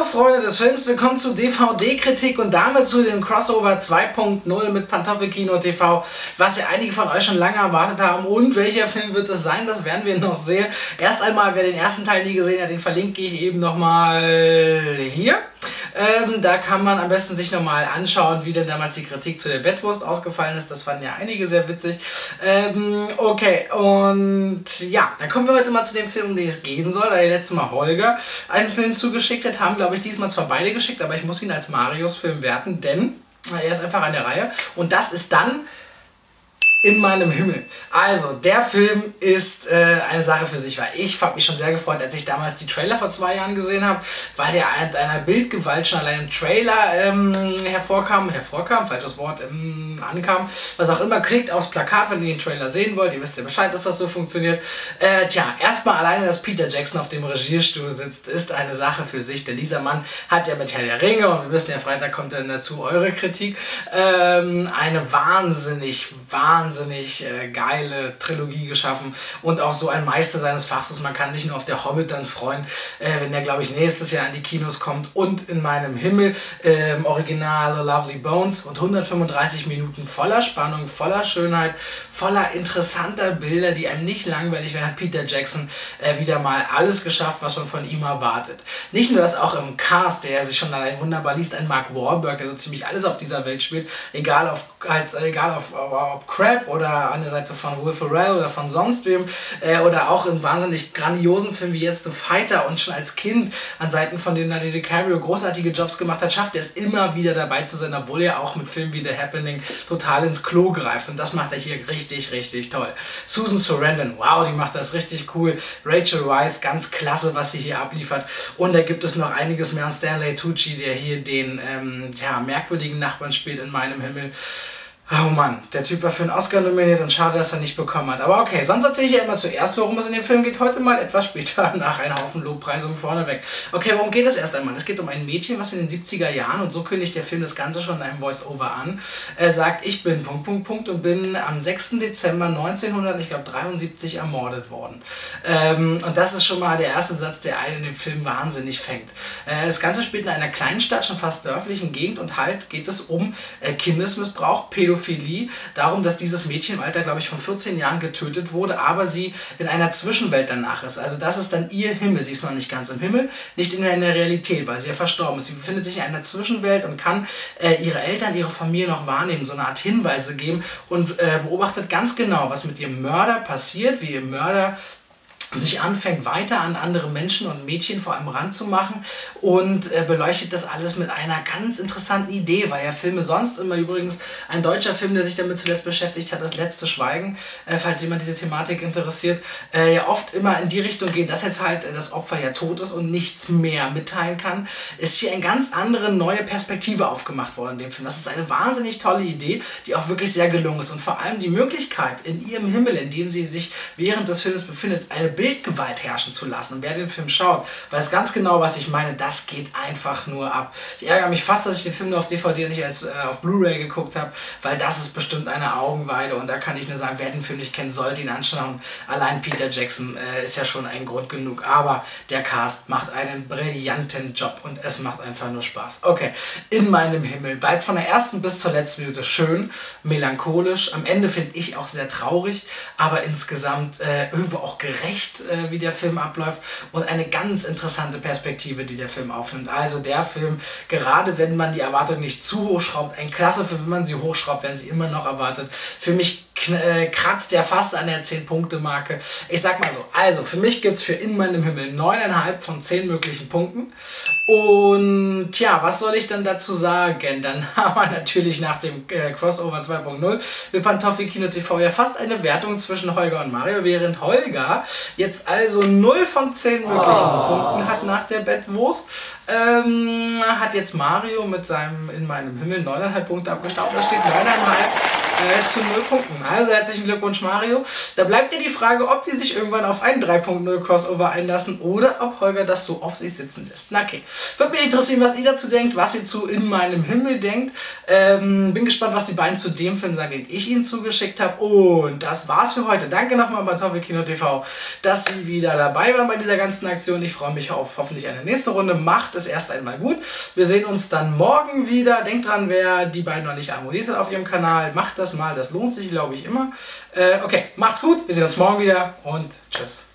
Freunde des Films, willkommen zu DVD-Kritik und damit zu dem Crossover 2.0 mit Pantoffelkino TV, was ja einige von euch schon lange erwartet haben. Und welcher Film wird es sein, das werden wir noch sehen. Erst einmal, wer den ersten Teil nie gesehen hat, den verlinke ich eben nochmal hier. Da kann man am besten sich nochmal anschauen, wie denn damals die Kritik zu der Bettwurst ausgefallen ist. Das fanden ja einige sehr witzig. Okay, und ja, dann kommen wir heute mal zu dem Film, um den es gehen soll. Da der letzte Mal Holger einen Film zugeschickt hat, haben glaube ich diesmal zwar beide geschickt, aber ich muss ihn als Marios Film werten, denn er ist einfach an der Reihe. Und das ist dann In meinem Himmel. Also, der Film ist eine Sache für sich, weil ich habe mich schon sehr gefreut, als ich damals die Trailer vor 2 Jahren gesehen habe, weil der mit einer Bildgewalt schon allein im Trailer hervorkam, falsches Wort, ankam, was auch immer. Klickt aufs Plakat, wenn ihr den Trailer sehen wollt, ihr wisst ja Bescheid, dass das so funktioniert. Tja, erstmal alleine, dass Peter Jackson auf dem Regiestuhl sitzt, ist eine Sache für sich, denn dieser Mann hat ja mit Herr der Ringe, und wir wissen ja, Freitag kommt dann dazu eure Kritik, eine wahnsinnig geile Trilogie geschaffen und auch so ein Meister seines Fachs. Man kann sich nur auf der Hobbit dann freuen, wenn der, glaube ich, nächstes Jahr an die Kinos kommt. Und In meinem Himmel, Original The Lovely Bones, und 135 Minuten voller Spannung, voller Schönheit, voller interessanter Bilder, die einem nicht langweilig werden. Hat Peter Jackson wieder mal alles geschafft, was man von ihm erwartet. Nicht nur das, auch im Cast, der sich schon allein wunderbar liest, ein Mark Wahlberg, der so ziemlich alles auf dieser Welt spielt, egal ob Crab oder an der Seite von Will Ferrell oder von sonst wem, oder auch in wahnsinnig grandiosen Filmen wie jetzt The Fighter, und schon als Kind an Seiten von Leonardo DiCaprio großartige Jobs gemacht hat, schafft er es immer wieder dabei zu sein, obwohl er auch mit Filmen wie The Happening total ins Klo greift, und das macht er hier richtig toll. Susan Sarandon, wow, die macht das richtig cool. Rachel Weisz, ganz klasse, was sie hier abliefert, und da gibt es noch einiges mehr. Und Stanley Tucci, der hier den merkwürdigen Nachbarn spielt in meinem Himmel. Oh Mann, der Typ war für einen Oscar nominiert, und schade, dass er nicht bekommen hat. Aber okay, sonst erzähle ich ja immer zuerst, worum es in dem Film geht. Heute mal etwas später, nach einem Haufen Lobpreisungen vorneweg. Okay, worum geht es erst einmal? Es geht um ein Mädchen, was in den 70er Jahren, und so kündigt der Film das Ganze schon in einem Voice-Over an, sagt, ich bin ... und bin am 6. Dezember 1973 ermordet worden. Und das ist schon mal der erste Satz, der einen in dem Film wahnsinnig fängt. Das Ganze spielt in einer kleinen Stadt, schon fast dörflichen Gegend, und halt geht es um Kindesmissbrauch, Pädophilie, darum, dass dieses Mädchen im Alter, glaube ich, von 14 Jahren getötet wurde, aber sie in einer Zwischenwelt danach ist. Also das ist dann ihr Himmel. Sie ist noch nicht ganz im Himmel, nicht in der Realität, weil sie ja verstorben ist. Sie befindet sich in einer Zwischenwelt und kann ihre Eltern, ihre Familie noch wahrnehmen, so eine Art Hinweise geben, und beobachtet ganz genau, was mit ihrem Mörder passiert, wie ihr Mörder sich anfängt, weiter an andere Menschen und Mädchen vor allem ranzumachen, und beleuchtet das alles mit einer ganz interessanten Idee, weil ja Filme sonst immer, übrigens ein deutscher Film, der sich damit zuletzt beschäftigt hat, Das letzte Schweigen, falls jemand diese Thematik interessiert, ja oft immer in die Richtung gehen, dass jetzt halt das Opfer ja tot ist und nichts mehr mitteilen kann, ist hier eine ganz andere, neue Perspektive aufgemacht worden in dem Film. Das ist eine wahnsinnig tolle Idee, die auch wirklich sehr gelungen ist, und vor allem die Möglichkeit, in ihrem Himmel, in dem sie sich während des Films befindet, eine Bildgewalt herrschen zu lassen. Und wer den Film schaut, weiß ganz genau, was ich meine. Das geht einfach nur ab. Ich ärgere mich fast, dass ich den Film nur auf DVD und nicht als auf Blu-ray geguckt habe, weil das ist bestimmt eine Augenweide, und da kann ich nur sagen, wer den Film nicht kennt, sollte ihn anschauen. Allein Peter Jackson ist ja schon ein Grund genug, aber der Cast macht einen brillanten Job, und es macht einfach nur Spaß. Okay, In meinem Himmel bleibt von der ersten bis zur letzten Minute schön, melancholisch, am Ende finde ich auch sehr traurig, aber insgesamt irgendwo auch gerecht, wie der Film abläuft, und eine ganz interessante Perspektive, die der Film aufnimmt. Also der Film, gerade wenn man die Erwartung nicht zu hoch schraubt, ein klasse Film, wenn man sie hochschraubt, werden sie immer noch erwartet. Für mich kratzt der fast an der 10-Punkte-Marke. Ich sag mal so, also für mich gibt es für In meinem Himmel 9,5 von 10 möglichen Punkten. Und ja, was soll ich dann dazu sagen? Dann haben wir natürlich nach dem Crossover 2.0 mit Pantoffelkino TV ja fast eine Wertung zwischen Holger und Mario, während Holger jetzt also 0 von 10 möglichen Punkten hat nach der Bettwurst. Hat jetzt Mario mit seinem In meinem Himmel 9,5 Punkte abgestaubt. Da steht 9,5 zu 0 Punkten. Also herzlichen Glückwunsch, Mario. Da bleibt dir die Frage, ob die sich irgendwann auf einen 3.0 Crossover einlassen oder ob Holger das so auf sich sitzen lässt. Na okay. Würde mich interessieren, was ihr dazu denkt, was ihr zu In meinem Himmel denkt. Bin gespannt, was die beiden zu dem Film sagen, den ich ihnen zugeschickt habe. Und das war's für heute. Danke nochmal bei Teufel Kino TV, dass Sie wieder dabei waren bei dieser ganzen Aktion. Ich freue mich auf hoffentlich eine nächste Runde. Macht es erst einmal gut. Wir sehen uns dann morgen wieder. Denkt dran, wer die beiden noch nicht abonniert hat auf ihrem Kanal, macht das mal. Das lohnt sich, glaube ich, immer. Okay, macht's gut. Wir sehen uns morgen wieder und tschüss.